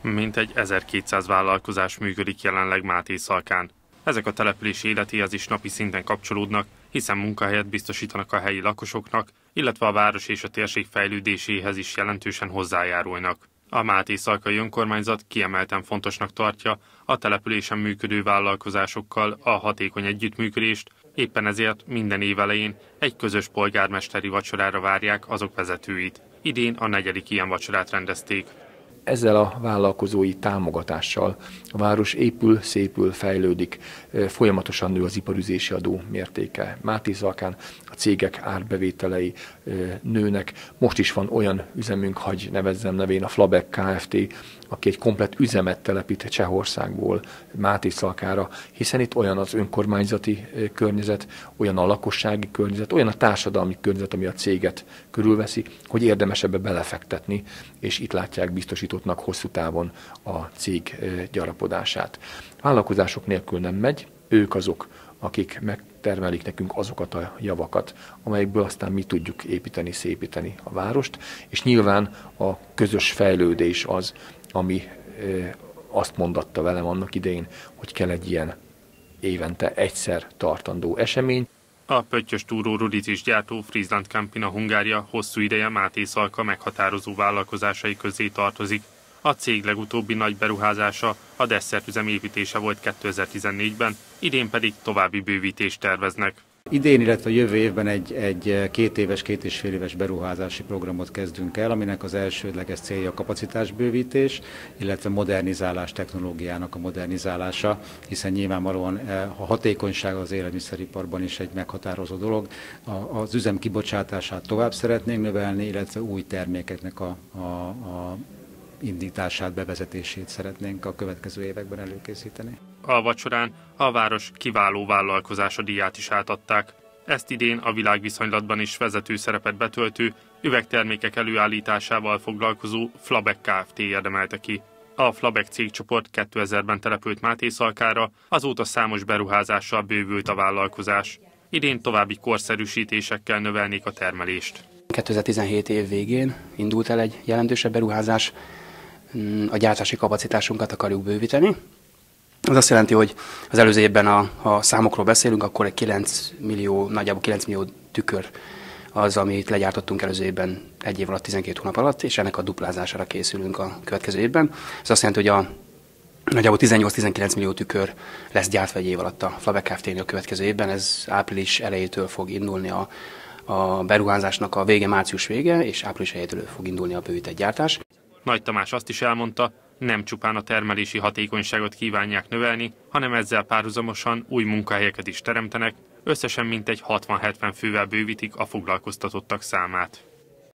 Mintegy 1200 vállalkozás működik jelenleg Mátészalkán. Ezek a település életéhez is napi szinten kapcsolódnak, hiszen munkahelyet biztosítanak a helyi lakosoknak, illetve a város és a térség fejlődéséhez is jelentősen hozzájárulnak. A Mátészalkai önkormányzat kiemelten fontosnak tartja a településen működő vállalkozásokkal a hatékony együttműködést, éppen ezért minden év elején egy közös polgármesteri vacsorára várják azok vezetőit. Idén a 4. ilyen vacsorát rendezték. Ezzel a vállalkozói támogatással a város épül, szépül, fejlődik, folyamatosan nő az iparüzési adó mértéke. Mátészalkán a cégek árbevételei nőnek. Most is van olyan üzemünk, hagy nevezzem nevén, a Flabek Kft., aki egy komplett üzemet telepít Csehországból Mátészalkára, hiszen itt olyan az önkormányzati környezet, olyan a lakossági környezet, olyan a társadalmi környezet, ami a céget körülveszi, hogy érdemes ebbe belefektetni, és itt látják biztosítottnak hosszú távon a cég gyarapodását. Vállalkozások nélkül nem megy, ők azok, akik megtermelik nekünk azokat a javakat, amelyekből aztán mi tudjuk építeni, szépíteni a várost, és nyilván a közös fejlődés az, ami azt mondatta velem annak idején, hogy kell egy ilyen évente egyszer tartandó esemény. A pöttyös túró rudit is gyártó Friesland Campina Hungária hosszú ideje Mátészalka meghatározó vállalkozásai közé tartozik. A cég legutóbbi nagy beruházása a desszertüzem építése volt 2014-ben, idén pedig további bővítést terveznek. Idén, illetve jövő évben egy 2 éves, 2,5 éves beruházási programot kezdünk el, aminek az elsődleges célja a kapacitásbővítés, illetve modernizálás, technológiának a modernizálása, hiszen nyilvánvalóan a hatékonyság az élelmiszeriparban is egy meghatározó dolog. Az üzem kibocsátását tovább szeretnénk növelni, illetve új termékeknek a indítását, bevezetését szeretnénk a következő években előkészíteni. A vacsorán a város kiváló vállalkozása díját is átadták. Ezt idén a világviszonylatban is vezető szerepet betöltő, üvegtermékek előállításával foglalkozó Flabek Kft. Érdemelte ki. A Flabek cégcsoport 2000-ben települt Mátészalkára, azóta számos beruházással bővült a vállalkozás. Idén további korszerűsítésekkel növelnék a termelést. 2017 év végén indult el egy jelentősebb beruházás, a gyártási kapacitásunkat akarjuk bővíteni. Ez azt jelenti, hogy az előző évben, ha számokról beszélünk, akkor nagyjából 9 millió tükör az, amit legyártottunk előző évben egy év alatt, 12 hónap alatt, és ennek a duplázására készülünk a következő évben. Ez azt jelenti, hogy nagyjából 18-19 millió tükör lesz gyártva egy év alatt a Flabek Kft-nél a következő évben. Ez április elejétől fog indulni a beruházásnak a vége, március vége, és április elejétől fog indulni a bővített gyártás. Nagy Tamás azt is elmondta, nem csupán a termelési hatékonyságot kívánják növelni, hanem ezzel párhuzamosan új munkahelyeket is teremtenek, összesen mintegy 60-70 fővel bővítik a foglalkoztatottak számát.